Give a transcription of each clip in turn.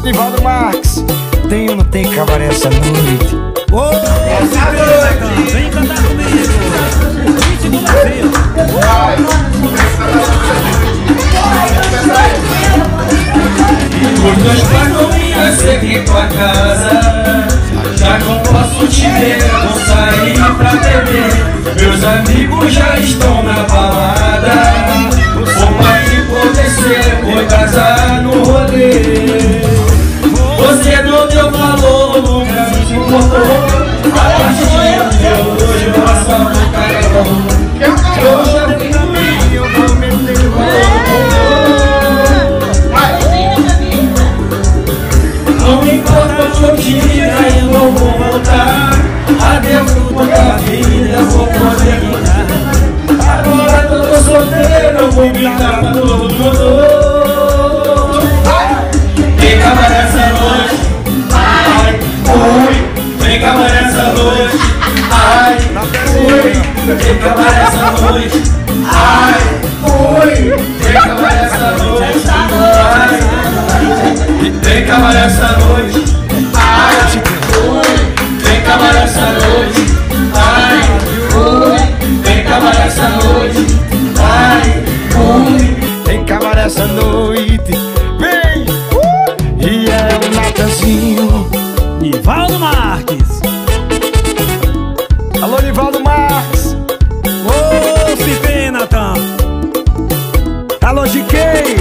Nivaldo Marques, tem ou não tem cabaré essa noite? Essa noite! Vem cantar comigo! O ritmo da vida! Os dois pagoinhas seguem tua casa. Já que eu posso te ver, vou sair pra beber. Meus amigos já estão na balada. Vou partir por descer, vou casar no rolê. Você não deu valor, nunca me importou. A partir de hoje eu faço amor carregão. Eu já fui no meio, eu vou meter o valor. Não importa o que eu diga, eu não vou voltar. Adeus toda a vida, eu vou poder brincar. Agora que eu tô solteiro, eu vou brincar pra todo mundo. Vem camaré essa noite, ai, ui. Vem camaré essa noite, ai, ui. Vem camaré essa noite, ai, ui. Vem camaré essa noite, ai. Vem camaré essa noite, ai, ui. Vem camaré essa noite, ai, ui. Vem camaré essa noite, ai, ui. Tem cabaré essa noite, vem! E é o Natanzinho. Nivaldo Marques. Alô, Nivaldo Marques. Ô, se vem, Natan. Alô, GK.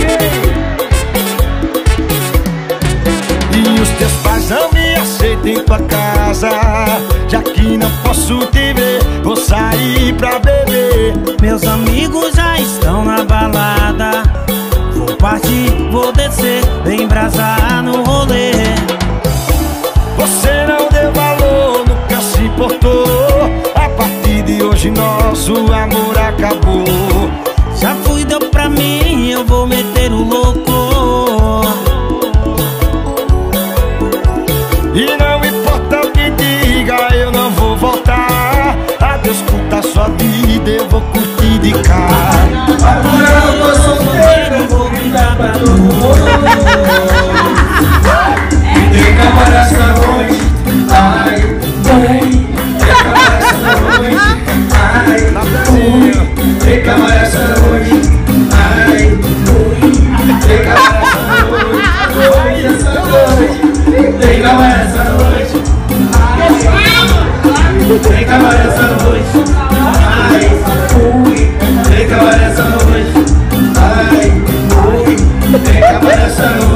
E os teus pais não me aceitam em tua casa. Já que não posso te ver, vou sair pra beber. Meus amigos já estão na balada. Vou partir, vou descer, vem embrasar no rolê. Você não deu valor, nunca se importou. A partir de hoje nosso amor acabou. Já fui, deu pra mim, eu vou meter o louco. E não importa o que diga, eu não vou voltar. Adeus, curta a sua vida, eu vou curtir de cá. Agora eu tô solteiro, eu vou brindar pra todo mundo. Vem camaré essa noite, ai, ui. Vem camaré essa noite, ai, ui. Vem camaré essa noite, ai, ui. Vem camaré essa noite, ui, essa noite. Vem camaré essa noite, vem camaré essa noite, ai, ui. Vem camaré essa noite, ai, ui. Vem camaré essa noite.